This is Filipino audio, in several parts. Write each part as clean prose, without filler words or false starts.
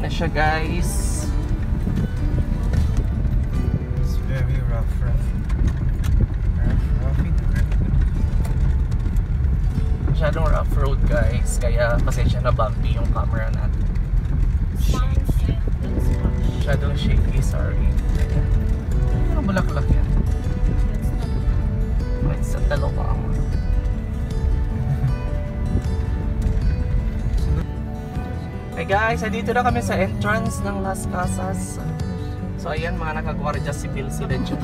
na siya, guys. It's very rough. Masyadong rough road, guys. Kaya pasensya na bumpy yung camera natin. Masyadong shaky, sorry. Ano bulaklak yan? Sa Talokang. Hey guys, dito na kami sa entrance ng Las Casas. So ayan, mga nakagwardya civil sila dyan.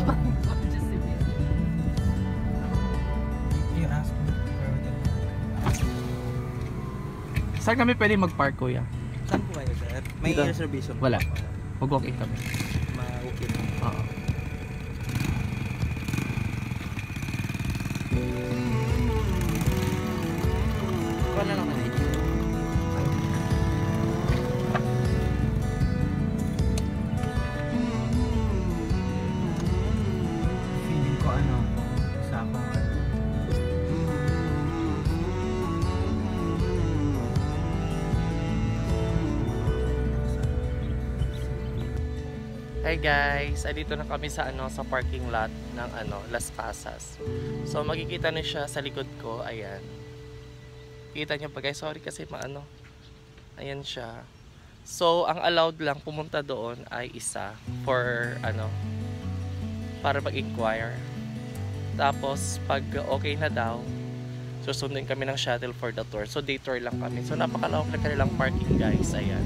Saan kami pwede mag-park, kuya? Saan po kayo, sir? May reservation? Wala. Mag-walk-in kami. Ma-walk-in? Oo. Wala lang kami. Feeling ko isa akong Hey guys, dito na kami sa sa parking lot ng Las Casas. So makikita niyo siya sa likod ko, ayan. Kita niyo pa guys, sorry kasi ayan siya. So ang allowed lang pumunta doon ay isa for para mag-inquire. Tapos pag okay na daw, susundin kami ng shuttle for the tour. So day tour lang kami. So napakalawak na kanilang parking, guys, ayan.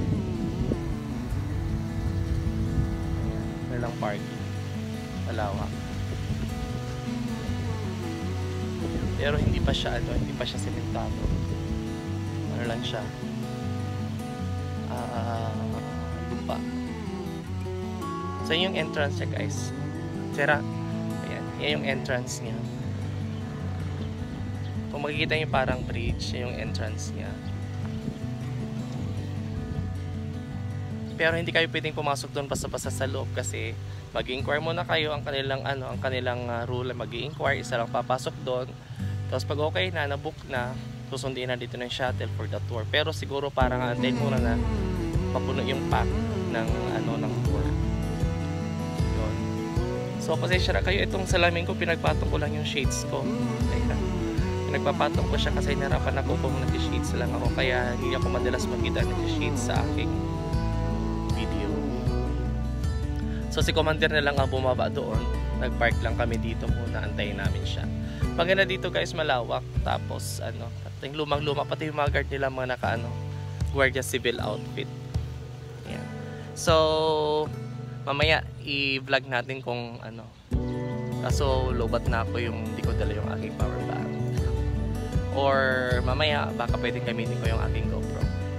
Lang parking. Malawak. Pero hindi pa siya sementado. Ano lang siya? Lupa. So yung entrance niya, guys. Sira. Ayan. Yan yung entrance niya. Kung makikita niyo parang bridge, yung entrance niya. Pero hindi kayo pwedeng pumasok doon basta-basta sa loob kasi mag-inquire muna kayo ang kanilang rule, mag-inquire, isa lang papasok doon. Tapos pag okay na, na-book na, susundin na dito ng shuttle for the tour. Pero siguro parang antayin muna na mapuno yung pack ng tour. Yun. So pasensya na kayo, itong salamin ko pinagpatong ko lang yung shades ko. Kaya pinagpapatong ko siya kasi narapan ako kung nag-shades lang ako, kaya hindi ako madalas makita nag-shades sa aking video. So si commander na lang ang bumaba doon. Nag-park lang kami dito muna, antayin namin siya. Maganda dito, guys, malawak. Tapos yung lumang-luma pati yung mga guard nila, mga guardia civil outfit. Ayan. So mamaya i-vlog natin kung kaso lobat na ako, yung hindi ko dala yung aking power bank. Or mamaya baka pwedeng gamitin ko yung aking GoPro.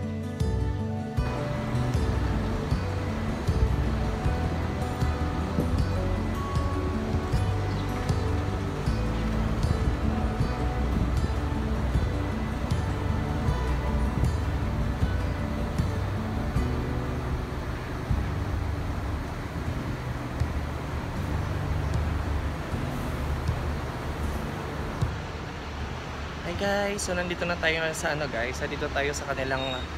Hi guys, so nandito na tayo sa guys, nandito tayo sa kanilang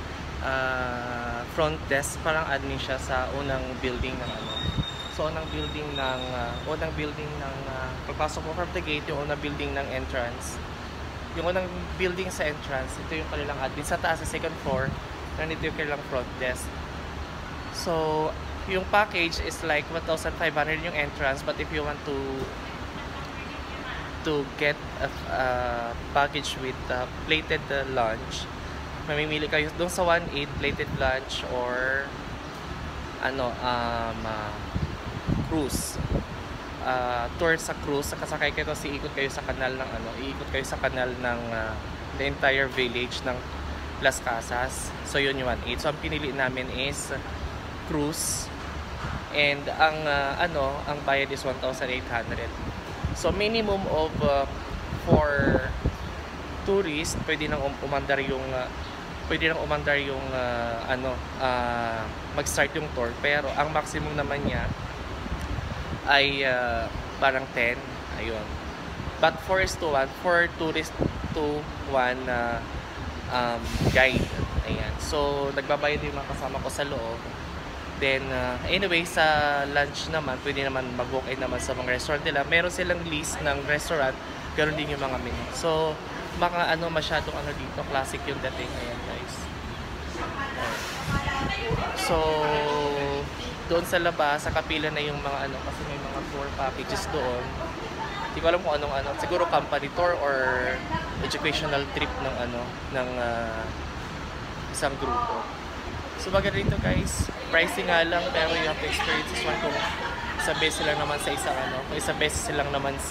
front desk, parang admin siya sa unang building ng So unang building ng pagpasok mo from the gate, yung unang building ng entrance. Yung unang building sa entrance, ito yung kanilang admin. Sa taas, sa second floor, nandito yung kanilang front desk. So yung package is like 1,500 yung entrance, but if you want to get a package with plated lunch, mamimili kayo doon sa 1.8 plated lunch or cruise, tour sa cruise. Sakasakay kayo, iikot kayo sa kanal ng the entire village ng Las Casas. So yun yung 1.8. So ang pinili namin is cruise, and ang bayad is 1,800. So minimum of for tourists, pwede nang umandar yung mag-start yung tour, pero ang maximum naman niya ay parang 10. Ayun. But 4:1 for tourist to 1 guide. Ayan. So, nagbabayad yung mga kasama ko sa loob. Then, anyway, sa lunch naman, pwede naman mag-walk-in naman sa mga restaurant nila. Meron silang list ng restaurant, ganoon din yung mga menu. So, baka masyadong dito, classic yung dating. Ayan, guys. So, doon sa labas, sa kapila na yung mga kasi may mga tour packages doon. Hindi ko alam kung anong siguro company tour or educational trip ng isang grupo. So maganda dito guys, pricing nga lang pero you have to experience this one kung isang beses lang naman sa kung isang beses lang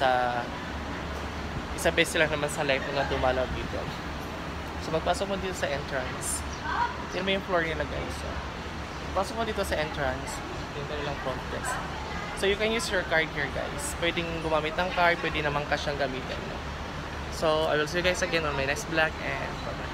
naman sa life na dumalaw dito. So magpasok mo dito sa entrance. Tignan mo yung floor nila guys. So, pasok mo dito sa entrance, dito lang front desk. So you can use your card here guys. Pwedeng gumamit ng card, pwede naman cash ang gamitin. So I will see you guys again on my next vlog and bye-bye.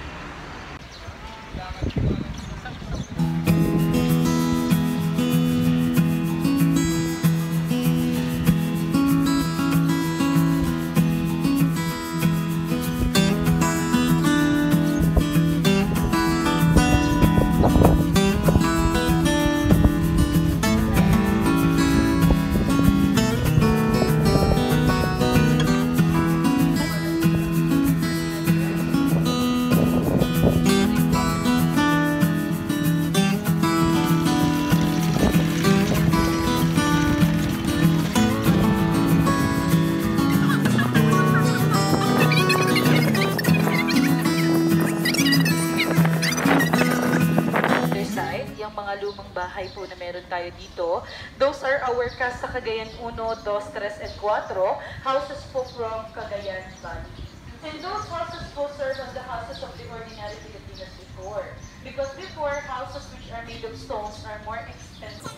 Bahay po na meron tayo dito. Those are our Casa Cagayan 1, 2, 3, and 4. Houses po from Cagayan Valley. And those houses po serve as the houses of the ordinary Filipinos before. Because before, houses which are made of stones are more expensive.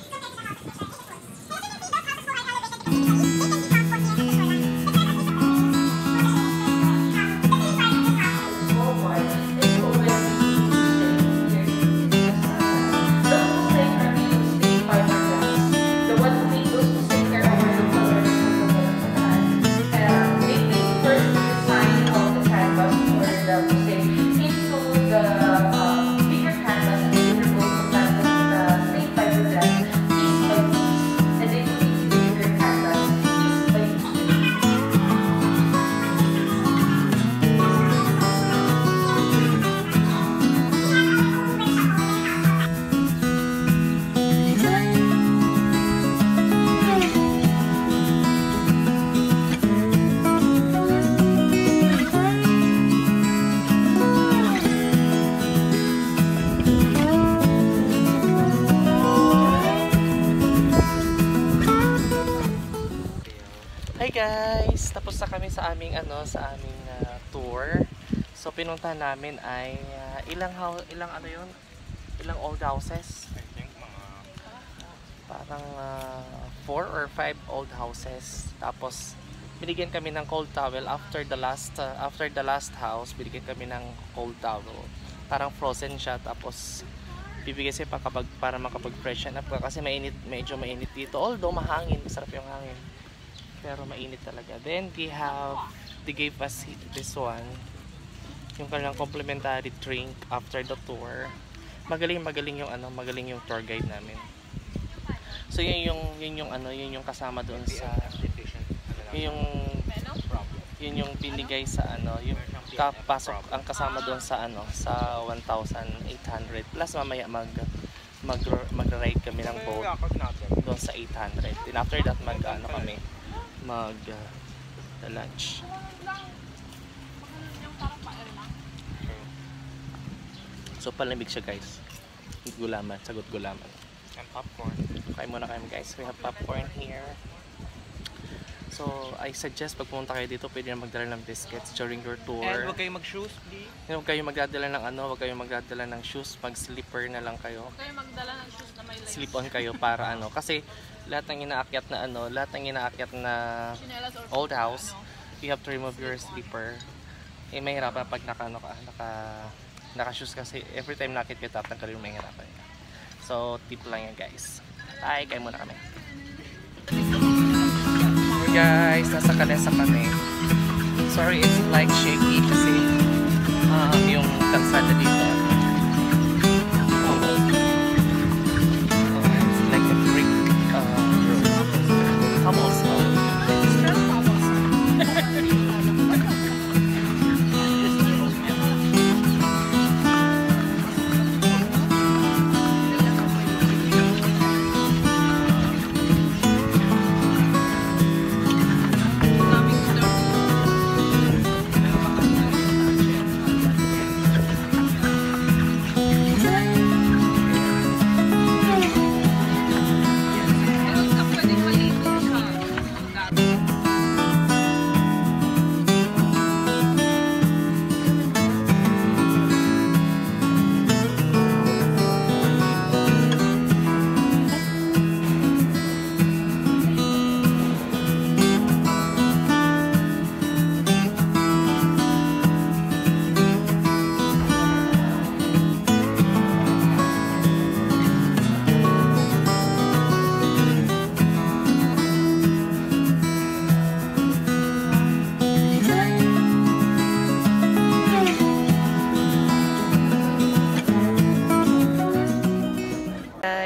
Hi guys! Tapos na kami sa aming tour. So pinuntahan namin ay ilang old houses. I think mga Parang 4 or 5 old houses. Tapos binigyan kami ng cold towel after the last house. Binigyan kami ng cold towel. Parang frozen siya, tapos bibigyan siya para makapag-freshen up kasi medyo mainit dito. Although mahangin, masarap yung hangin. Pero mainit talaga. Then they gave us this one, yung kanilang complimentary drink after the tour. Magaling yung tour guide namin. So yun yung kasama doon sa yun yung binigay sa yung kapasok ang kasama doon sa sa 1,800 plus mamaya mag-ride kami ng boat doon sa 800. Then after that kami lunch. So palamig siya guys. Sagot gulaman. and popcorn. Kain muna kami guys. We have popcorn here. So I suggest pag pumunta kayo dito, pwede na magdala ng biscuits during your tour. And huwag kayong mag-shoes, please. Huwag kayong magdadala ng shoes, mag-slipper na lang kayo. Huwag kayong magdala ng shoes na may lace. Slip on kayo para kasi lahat ng inaakyat na old house, you have to remove your slipper. Mahirapan pag naka-shoes kasi every time nakit ka tatanggalin, mahirapan. So tip lang yan guys. Ay, kain muna kami. Guys, nasa Calesa kami. Sorry, it's like shaky kasi yung kalsada dito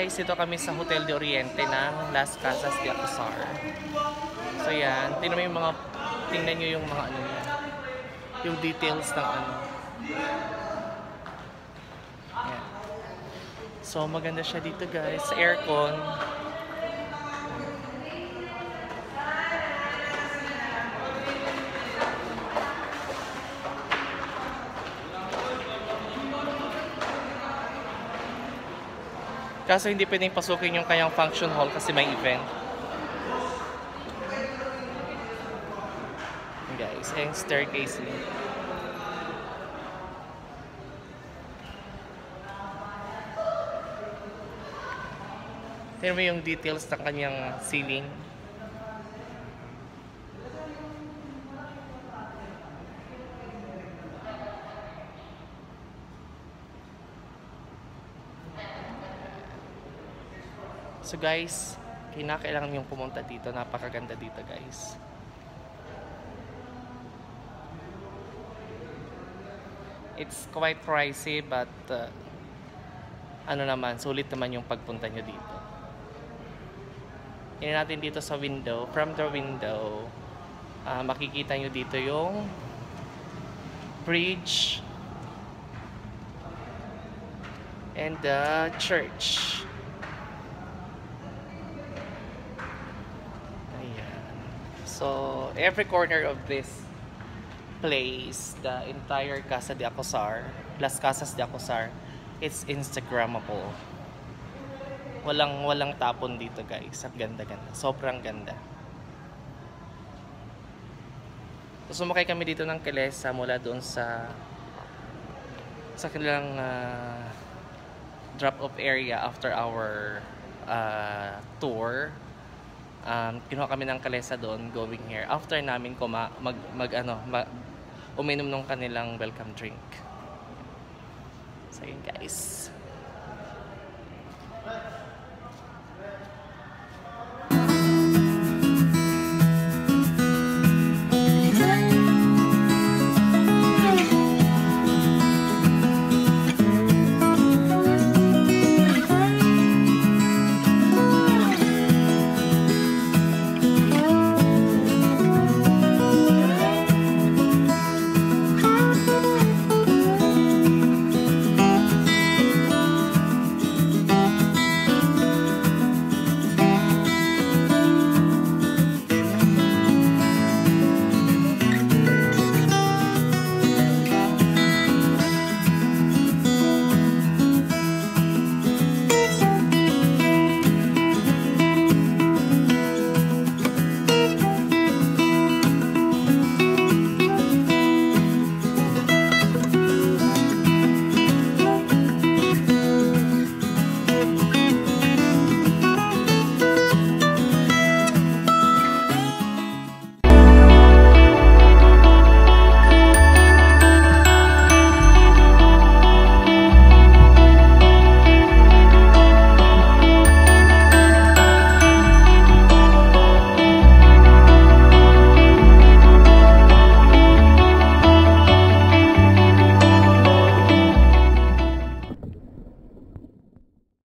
guys, dito kami sa Hotel de Oriente ng Las Casas de Acuzar. So yan, tingnan mo yung mga, tingnan nyo yung mga ano yan, yung details ng ano. Yan. So maganda siya dito guys, sa aircon. Kaso hindi pwedeng pasukin yung kanyang function hall kasi may event. Guys, and staircase din. Tignan mo yung details ng kanyang ceiling. So guys, kinakailangan yung pumunta dito. Napakaganda dito guys. It's quite pricey but ano naman, sulit naman yung pagpunta nyo dito. Tingnan natin dito sa window. From the window, makikita nyo dito yung bridge and the church. So, every corner of this place, the entire Casa de Acuzar, Las Casas de Acuzar, it's Instagrammable. Walang tapon dito guys. Ang ganda-ganda. Sobrang ganda. So, sumakay kami dito ng Kelesa mula doon sa kanilang drop-off area after our tour. Kinuha kami ng kalesa doon going here after namin uminom ng kanilang welcome drink. So yun guys.